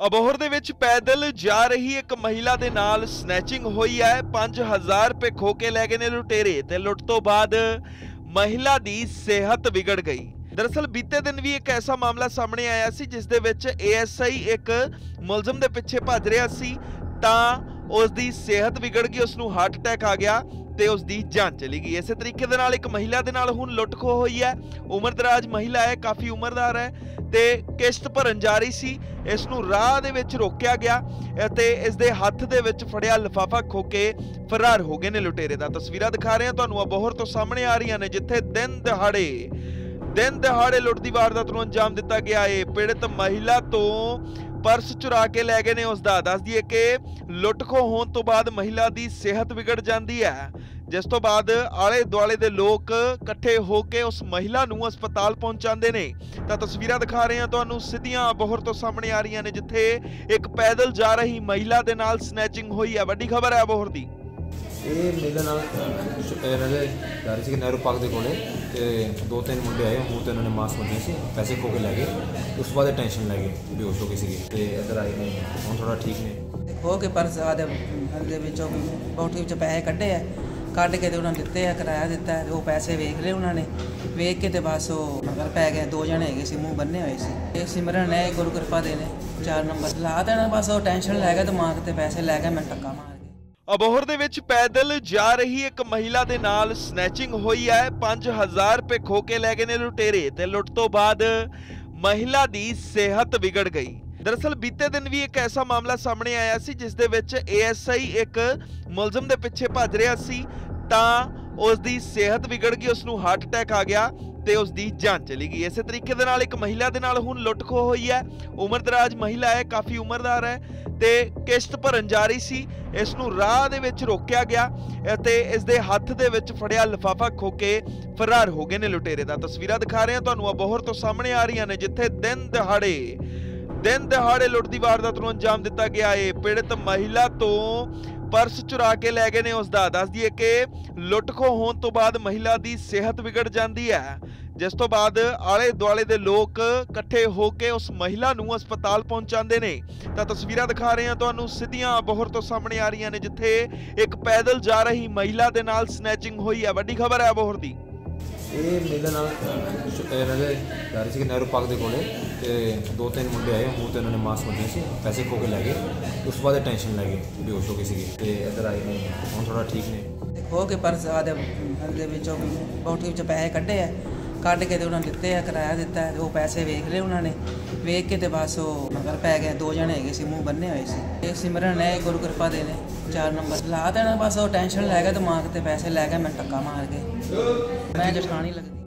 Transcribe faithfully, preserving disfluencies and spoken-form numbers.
ਅਬੋਹਰ ਦੇ ਵਿੱਚ ਪੈਦਲ ਜਾ ਰਹੀ ਇੱਕ ਮਹਿਲਾ ਦੇ ਨਾਲ ਸਨੈਚਿੰਗ ਹੋਈ ਹੈ। ਪੰਜ ਹਜ਼ਾਰ ਰੁਪਏ ਖੋ ਕੇ ਲੈ ਗਏ ਨੇ ਲੁਟੇਰੇ ਤੇ ਲੁੱਟ ਤੋਂ ਬਾਅਦ ਮਹਿਲਾ ਦੀ ਸਿਹਤ ਵਿਗੜ ਗਈ। दरअसल बीते दिन भी एक ऐसा मामला सामने आया सी जिस दे विच ए एस आई एक मुलजम दे पिछे भज रहा सी तां उस दी सेहत बिगड़ गई, उसनूं हार्ट अटैक आ गया ते उस दी जान चली गई। इस तरीके दे नाल एक महिला दे नाल हुण लुੱਟ खो होई है। उमरदराज महिला है, काफ़ी उमरदार है ते किश्त भरन जा रही सी। इस नूं राह दे विच रोकिया गया ते इस दे हत्थ दे विच फड़िया लिफाफा खो के फरार हो गए ने लुटेरे। दा तस्वीरां दिखा रहे हैं तुहानूं अबोहर तो सामने आ रही ने जिथे दिन दिहाड़े दिन दिहाड़े लुੱਟ ਦੀ वारदात ਨੂੰ अंजाम दिता गया है। पीड़ित महिला तो पर्स चुरा के लै गए ने उसका। दस दिए कि लुੱਟ खो होने तो बाद महिला की सेहत बिगड़ जाती है, जिस तो बाद आले दुआले दे लोग इकट्ठे होके उस महिला नूं अस्पताल पहुंचाते ने। तो तस्वीरां दिखा रहे हैं तुहानूं सिद्धियां अबोहर तो सामने आ रही ने जिथे एक पैदल जा रही महिला दे नाल स्नैचिंग हुई है। वड्डी खबर है अबोहर दी। ये मेले नाल जा रही सी नेहरू पार्क के कोले ते दो तीन मुंडे आए, मूँह तो इन्होंने मास्क बने से पैसे खो के लै गए। उस बाद टेंशन लै गए, बेहोश हो गई सी ते इधर आए ने हुण थोड़ा ठीक ने। खो के पर्स आदे बौठी विच पैसे कड्ढे है, कढ़ के उन्होंने दिते है, किराया दिता है। वो पैसे वेख ले उन्होंने, वेख के ते बस वो मगर पै गए। दो जने है सी, मूँह बन्ने हुए सी। ये सिमरन है गुरु कृपा दे ने चार नंबर ला देना, बस वो टेंशन लै गए दिमाग ते पैसे लै गए। मैं टक्का मार अबोहर दे विच पैदल जा रही एक महिला दे नाल स्नैचिंग हुई है। पांच हजार रुपए खो के लै गए ने लुटेरे ते लुੱਟ तो बाद महिला दी सेहत बिगड़ गई। दरअसल बीते दिन भी एक ऐसा मामला सामने आया सी जिस दे विच ए एस आई एक मुलजम दे पिछे भज रहा सी तां उस दी सेहत बिगड़ गई, उसनूं हार्ट अटैक आ गया ते उस दी जान चली गई। इस तरीके दे नाल एक महिला दे नाल हुण लुੱਟ खो होई है। उमरदराज महिला है, काफ़ी उमरदार है ते किश्त भरन जा रही सी। इस नूं राह दे विच रोकिया गया ते इस दे हत्थ दे विच फड़िया लिफाफा खो के फरार हो गए ने लुटेरे। दा तस्वीरां दिखा रहे हैं तुहानूं अबोहर तो सामने आ रही ने जिथे दिन दिहाड़े दिन दिहाड़े लुੱਟ ਦੀ वारदात ਨੂੰ अंजाम दिता गया है। पीड़ित महिला तो पर्स चुरा के लै गए ने उसका। दस दिए कि लुੱਟ खो होने तो बाद महिला की सेहत बिगड़ जाती है, जिस तो बाद आले दुआले दे लोग इकट्ठे होके उस महिला नूं अस्पताल पहुंचाते ने। तो तस्वीरां दिखा रहे हैं तुहानूं सिद्धियां अबोहर तो सामने आ रही ने जिथे एक पैदल जा रही महिला दे नाल स्नैचिंग हुई है। वड्डी खबर है अबोहर दी। ये मेले नाल जा रही सी नेहरू पार्क के कोले ते दो तीन मुंडे आए, मूँह तो इन्होंने मास्क बने से पैसे खो के लै गए। उस बाद टेंशन लै गए, बेहोश हो गई सी ते इधर आए ने हुण थोड़ा ठीक ने। खो के पर्स आदे बौठी विच पैसे कड्ढे है, कढ़ के उन्होंने दिते है, किराया दिता है। वो पैसे वेख ले उन्होंने, वेख के ते बस वो मगर पै गए। दो जने है सी, मूँह बन्ने हुए सी। ये सिमरन है गुरु कृपा दे ने चार नंबर ला देना, बस वो टेंशन लै गए दिमाग ते पैसे लै गए। मैं टक्का मार के मैं जठानी लगती।